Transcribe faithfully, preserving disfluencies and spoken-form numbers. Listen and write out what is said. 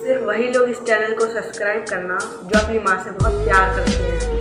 सिर्फ वही लोग इस चैनल को सब्सक्राइब करना जो अपनी माँ से बहुत प्यार करते हैं।